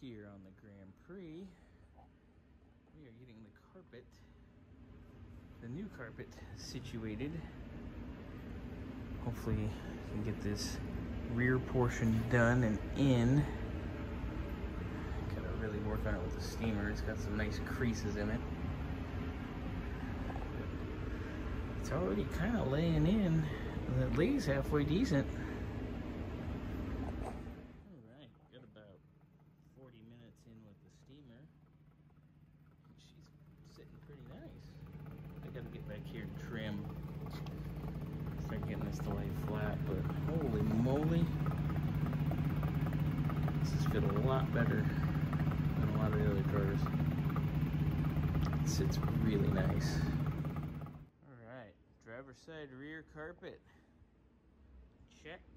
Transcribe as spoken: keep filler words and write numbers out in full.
here on the Grand Prix. We are getting the carpet, the new carpet, situated. Hopefully we can get this rear portion done and in. Gotta really work on it with the steamer. It's got some nice creases in it. It's already kind of laying in. It lays halfway decent. Alright, got about forty minutes in with the steamer. She's sitting pretty nice. I gotta get back here and trim. Start getting this to lay flat, but holy moly. This has fit a lot better than a lot of the other cars. It sits really nice. Alright, driver's side rear carpet. Check.